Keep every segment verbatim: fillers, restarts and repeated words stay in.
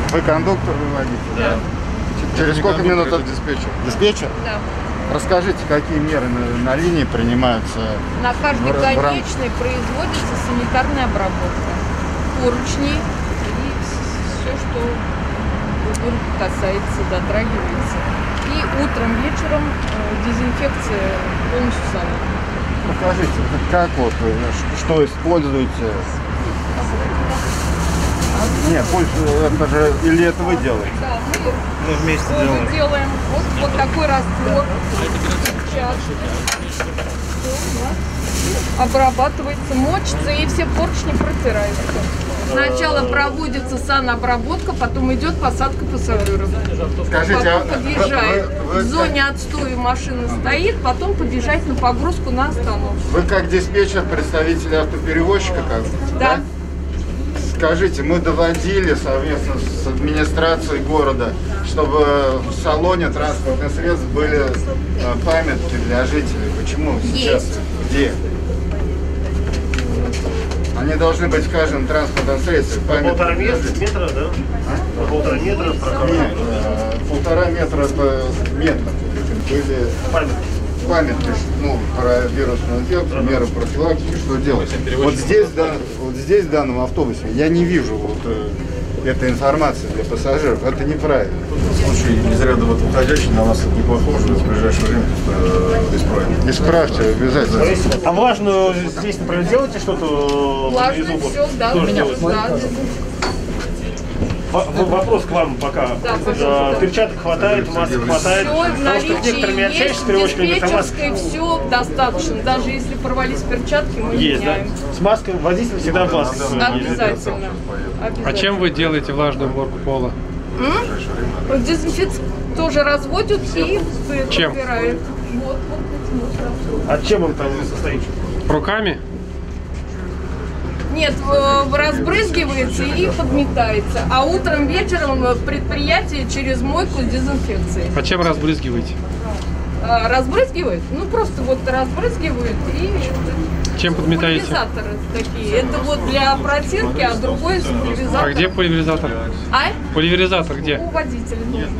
Вы кондуктор, вы водитель? Да. Через Не сколько минут от диспетчер? Диспетчер? Да. Расскажите, какие меры на, на линии принимаются? На каждой в, в рам... конечной производится санитарная обработка. Поручни и все, что касается, дотрагивается. И утром, вечером э, дезинфекция полностью салона. Покажите, как вот, что используете? Нет, это же, или это вы делаете? Да, мы, Мы вместе мы делаем. делаем вот, вот такой раствор. Сейчас. Обрабатывается, мочится и все поршни протираются. Сначала проводится санобработка, потом идет посадка пассажиров. Скажите, потом а подъезжает. вы, вы, вы, В зоне отстоя машина стоит, потом подъезжать на погрузку на остановку. Вы как диспетчер, представитель автоперевозчика, как? Да. Да? Скажите, мы доводили совместно с администрацией города, чтобы в салоне транспортных средств были памятки для жителей. Почему сейчас? Есть. Где? Они должны быть в каждом транспортном средстве. По полтора метра, метра, да? А? По полтора метра прокат. Нет, э, полтора метра по метру. Были Памятки. памятки, ну, про вирусную инфекцию, меры профилактики, что делать. Вот здесь, да, вот здесь, в данном автобусе, я не вижу вот э, этой информации для пассажиров. Это неправильно. Случай из ряда вот уходящий на нас не похож, в ближайшее время просто исправим. Исправьте обязательно. То есть, а влажную здесь, например, делаете что-то? Влажно все, да, Тоже меня. делаете? Да. В- Вопрос к вам пока. Да, Э, пожалуйста. Перчаток хватает, масок хватает. Все в Потому что наличии некоторыми есть, общаешься с перевозчиками, говорят, а маски диспетчерской все достаточно. Даже если порвались перчатки, мы есть, да? меняем. С маской водитель всегда в маске. Обязательно. А чем вы делаете влажную уборку пола? М? Дезинфекцию тоже разводят и Чем? убирают. Вот, вот этим вот. А чем он там состоит? Руками? Нет, в- разбрызгивается и подметается. А утром, вечером предприятие через мойку с дезинфекцией. А чем разбрызгиваете? А, разбрызгивают? Ну, просто вот разбрызгивают и... Чем подметаете? Пульверизаторы такие. Это вот для протирки, а другой с пульверизатором. А где пульверизатор? А? Пульверизатор где? У водителя.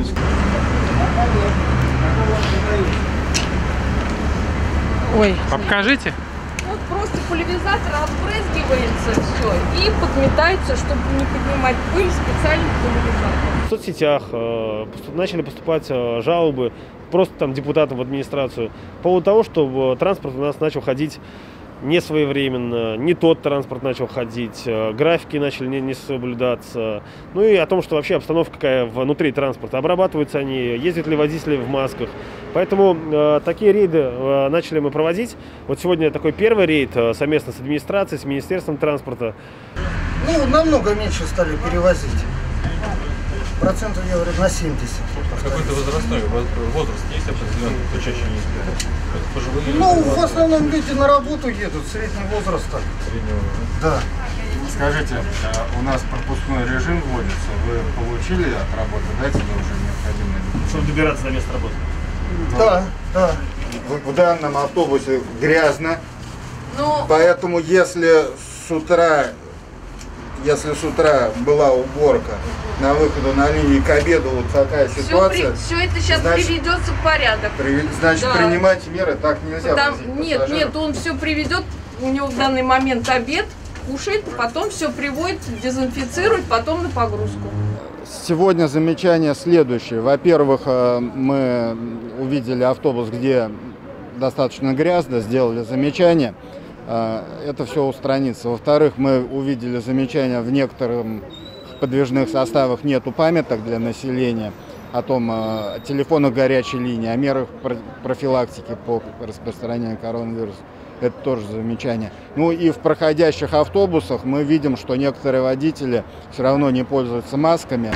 Ой. А покажите. Вот просто пульверизатор разбрызгивается все и подметается, чтобы не поднимать пыль, специальный пульверизатор. В соцсетях э, поступ- начали поступать э, жалобы просто там депутатам в администрацию по поводу того, что э, транспорт у нас начал ходить не своевременно, не тот транспорт начал ходить, э, графики начали не, не соблюдаться, ну и о том, что вообще обстановка какая внутри транспорта, обрабатываются они, ездят ли водители в масках. Поэтому э, такие рейды э, начали мы проводить. Вот сегодня такой первый рейд э, совместно с администрацией, с Министерством транспорта. Ну, намного меньше стали перевозить. Процентов, я говорю, на семьдесят. Какой-то возрастной возраст есть определенный, кто чаще ездит? Пожилые? Ну, в основном люди на работу едут, среднего возраста. Среднего. Да. Скажите, а у нас пропускной режим вводится. Вы получили от работодателя уже необходимые документы? Чтобы добираться до места работы. Да, да. В, в данном автобусе грязно, Ну, поэтому если с утра, если с утра была уборка на выходу на линию к обеду, вот такая все, ситуация, это сейчас значит, приведется в порядок. при- значит, Да. принимать меры так нельзя. Там, возить нет, пассажиров. нет, он все приведет, у него в данный момент обед, кушает, потом все приводит, дезинфицирует, потом на погрузку. Сегодня замечание следующее. Во-первых, э, мы увидели автобус, где достаточно грязно, сделали замечание. Э, Это все устранится. Во-вторых, мы увидели замечание: в некоторых подвижных составах нету памяток для населения о том, о телефонах горячей линии, о мерах профилактики по распространению коронавируса. Это тоже замечание. Ну и в проходящих автобусах мы видим, что некоторые водители все равно не пользуются масками.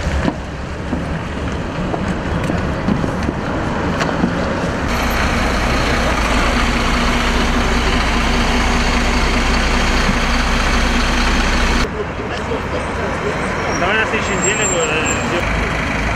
Давай на следующей неделе.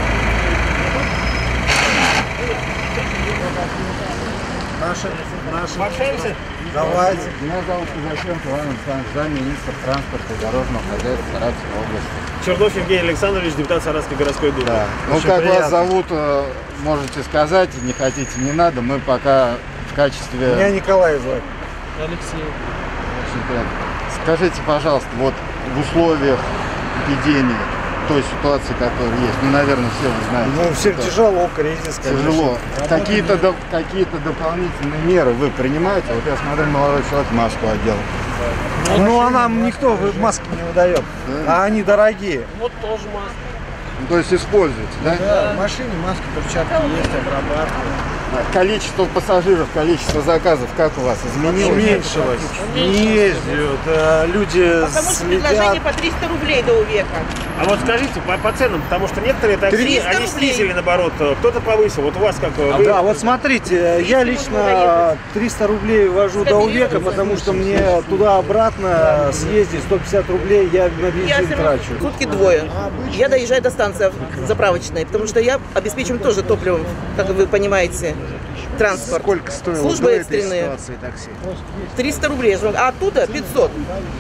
Наши, наши Пообщаемся? Давайте. Меня зовут Казаченко Иван Александрович, замминистра транспорта и дорожного хозяйства Саратовской области. Чернов Евгений Александрович, депутат Саратовской городской думы. Да. Ну, Очень как приятно. вас зовут, э, можете сказать, не хотите, не надо. Мы пока в качестве... Меня Николай зовут. Алексей. Очень приятно. Скажите, пожалуйста, вот в условиях эпидемии, той ситуации, которая есть, ну, наверное, все вы знаете. Ну, всем что тяжело, кризис, конечно. Тяжело. Какие-то до- какие-то дополнительные меры вы принимаете? Вот я смотрю, молодой человек маску одел. Ну, а нам никто маски не выдает. А они дорогие. Вот тоже маска. Ну, то есть используете, да? Да, в машине маски, перчатки есть, обрабатывают. Количество пассажиров, количество заказов, как у вас изменилось? Уменьшилось. Не ездят. а Люди Потому что предложение следят. по триста рублей до увека. А вот скажите, по, по ценам, потому что некоторые такси, триста они рублей. снизили, наоборот, кто-то повысил. Вот у вас как? А, Вы... Да, вот смотрите, я лично триста рублей вожу до увека, потому что мне туда-обратно съездить сто пятьдесят рублей я на Я бензин все равно трачу. сутки двое. Я доезжаю до станции заправочной, потому что я обеспечиваю тоже топливом, как вы понимаете, транспорт. Сколько стоило Службы до этой экстренные. ситуации такси? триста рублей, а оттуда пятьсот.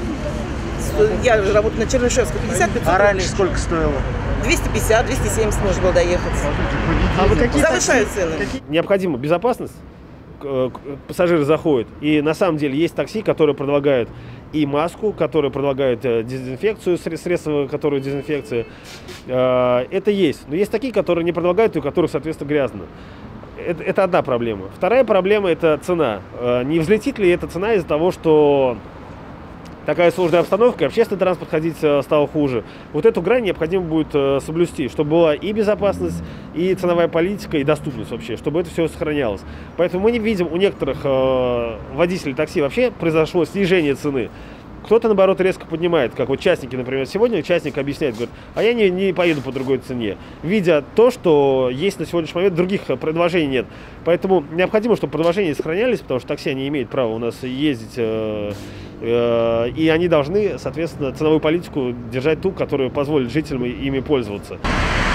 Я же работаю на Чернышевской, пятьдесят пятьсот А раньше рублей. сколько стоило? двести пятьдесят двести семьдесят можно было доехать. А вы какие Завышают цены. Необходима безопасность, к- к- пассажиры заходят, и на самом деле есть такси, которые предлагают и маску, которые предлагают э, дезинфекцию, сре- средства, которые дезинфекция, Э, это есть. Но есть такие, которые не предлагают, и у которых, соответственно, грязно. Это, это одна проблема. Вторая проблема – это цена. Э, Не взлетит ли эта цена из-за того, что такая сложная обстановка, и общественный транспорт ходить э, стал хуже. Вот эту грань необходимо будет э, соблюсти, чтобы была и безопасность, и ценовая политика, и доступность вообще, чтобы это все сохранялось. Поэтому мы не видим у некоторых э, водителей такси вообще произошло снижение цены. Кто-то, наоборот, резко поднимает, как вот частники, например, сегодня частник объясняет, говорит, а я не, не поеду по другой цене, видя то, что есть на сегодняшний момент, других предложений нет. Поэтому необходимо, чтобы предложения сохранялись, потому что такси не имеют права у нас ездить, э, э, и они должны, соответственно, ценовую политику держать ту, которая позволит жителям ими пользоваться.